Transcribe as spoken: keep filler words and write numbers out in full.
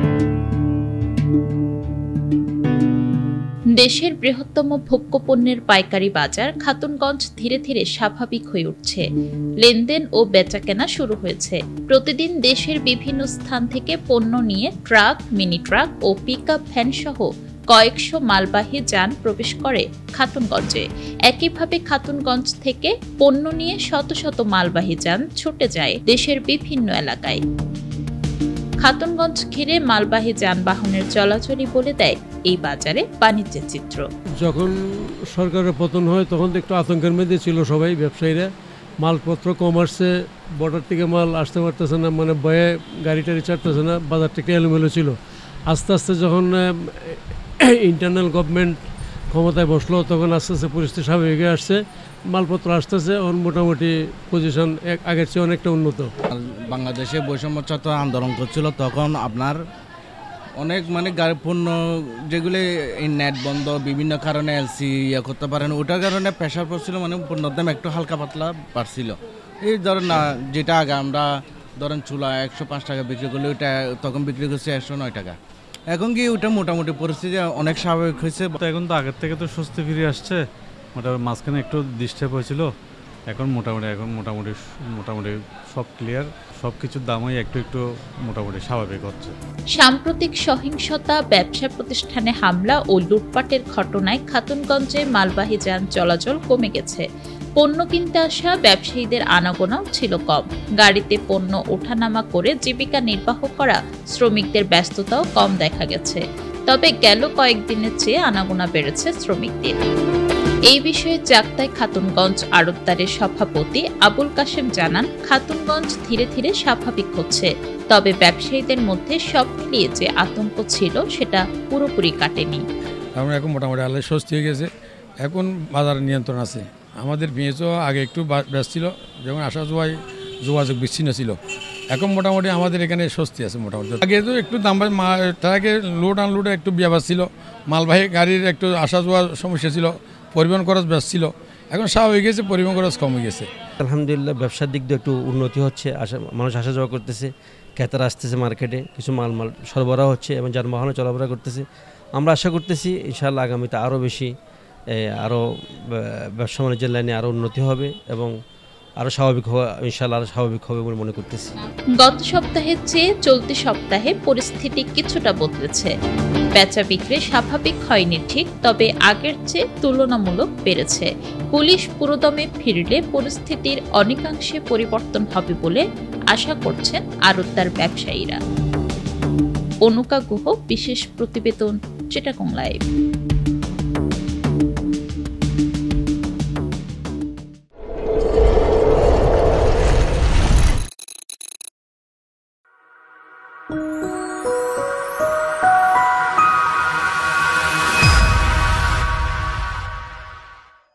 দেশের বৃহত্তম ভোগ্যপণ্যের পাইকারি বাজার খাতুনগঞ্জ ধীরে ধীরে স্বাভাবিক হয়ে উঠছে। লেনদেন ও বেচাকেনা শুরু হয়েছে। প্রতিদিন দেশের বিভিন্ন স্থান থেকে পণ্য নিয়ে ট্রাক, মিনি ট্রাক ও পিকআপ ভ্যান সহ কয়েকশো মালবাহী যান প্রবেশ করে খাতুনগঞ্জে। একইভাবে খাতুনগঞ্জ থেকে পণ্য নিয়ে শত শত মালবাহী যান ছুটে যায় দেশের বিভিন্ন এলাকায়। খাতুনগঞ্জ ঘিরে মালবাহী যানবাহনের চলাচলই বলে দেয় এই বাজারে বাণিজ্যের চিত্র। যখন সরকারের পতন হয় তখন একটু আতঙ্কের মধ্যে ছিল সবাই, ব্যবসায়ীরা। মালপত্র কম আসছে, বর্ডার থেকে মাল আসতে পারতেছে না, মানে ভয়ে গাড়ি টাড়ি ছাড়তেছে না, বাজারটা একটু এলোমেলো ছিল। আস্তে আস্তে যখন ইন্টারনাল গভর্নমেন্ট ক্ষমতায় বসলো তখন আস্তে আস্তে পরিস্থিতি স্বাভাবিক হয়ে আসছে, মালপত্র আসতেছে, ওর মোটামুটি পজিশন আগের চেয়ে অনেকটা উন্নত। বাংলাদেশে বৈষম্য ছাত্র আন্দোলন করছিল তখন আপনার অনেক মানে গাড়ি পণ্য যেগুলি নেট বন্ধ বিভিন্ন কারণে এলসি ইয়ে করতে পারেন, ওটার কারণে প্রেশার পড়ছিল, মানে পণ্যর দাম একটু হালকা পাতলা বাড়ছিল। এই ধরেন না যেটা আগে আমরা ধরেন চুলা একশো পাঁচ টাকা বিক্রি করলে ওইটা তখন বিক্রি করছে একশো নয় টাকা। এখন কি ওটা মোটামুটি পরিস্থিতি অনেক স্বাভাবিক হয়েছে। এখন তো আগের থেকে তো স্বস্তি ফিরে আসছে, মোটামুটি মাঝখানে একটু ডিস্টার্ব হয়েছিল, এখন মোটামুটি এখন মোটামুটি মোটামুটি সব ক্লিয়ার, সব কিছুর দামই একটু একটু মোটামুটি স্বাভাবিক হচ্ছে। সাম্প্রতিক সহিংসতা, ব্যবসা প্রতিষ্ঠানে হামলা ও লুটপাটের ঘটনায় খাতুনগঞ্জে মালবাহী যান চলাচল কমে গেছে। পণ্য কিনতে আসা ব্যবসায়ীদের আনাগোনাও ছিল কম। গাড়িতে পণ্য ওঠানামা করে জীবিকা নির্বাহ করা শ্রমিকদের ব্যস্ততাও কম দেখা গেছে। তবে গেল কয়েকদিনের চেয়ে আনাগোনা বেড়েছে শ্রমিকদের। এই বিষয়ে চাকতাই খাতুনগঞ্জ আড়তদারের সভাপতি আবুল কাশেম জানান, খাতুনগঞ্জ ধীরে ধীরে স্বাভাবিক হচ্ছে, তবে ব্যবসায়ীদের মধ্যে সব মিলিয়ে যে আতঙ্ক ছিল সেটা পুরোপুরি কাটেনি। আমরা এখন মোটামুটি আল্লাহ স্বস্তি হয়ে গেছে, এখন বাজার নিয়ন্ত্রণ আছে। আমাদের পেঁয়াজও আগে একটু ব্যস্ত ছিল, যখন আসা যাওয়ায় যোগাযোগ বিচ্ছিন্ন ছিল, এখন মোটামুটি আমাদের এখানে স্বস্তি আছে। মোটামুটি আগে তো একটু দাম ট্রাকে লোড আনলোডে একটু ব্যাপার ছিল, মালবাহী গাড়ির একটু আসা যাওয়ার সমস্যা ছিল, পরিবহন খরচ বেশ ছিল, এখন স্বাভাবিক গেছে, পরিবহন খরচ কমে গেছে। আলহামদুলিল্লাহ ব্যবসার দিক দিয়ে একটু উন্নতি হচ্ছে, আসা মানুষ আসা যাওয়া করতেছে, ক্রেতারা আসতেছে, মার্কেটে কিছু মাল মাল সরবরাহ হচ্ছে এবং যানবাহনে চলাফেরা করতেছে। আমরা আশা করতেছি ইনশাআল্লাহ আগামীতে আরও বেশি আরও ব্যবসা বাণিজ্যের লাইনে আরও উন্নতি হবে এবং আরও স্বাভাবিক হবে, ইনশাআল্লাহ আরও স্বাভাবিক হবে বলে মনে করতেছি। গত সপ্তাহের চেয়ে চলতি সপ্তাহে পরিস্থিতি কিছুটা বদলেছে। বেচা বিক্রি স্বাভাবিক হয়নি ঠিক, তবে আগের চেয়ে তুলনামূলক বেড়েছে। পুলিশ পুরোদমে ফিরলে পরিস্থিতির অনেকাংশে পরিবর্তন হবে বলে আশা করছেন আড়তদার ব্যবসায়ীরা। অনুকা গুহ, বিশেষ প্রতিবেদন, চিটাগং লাইভ।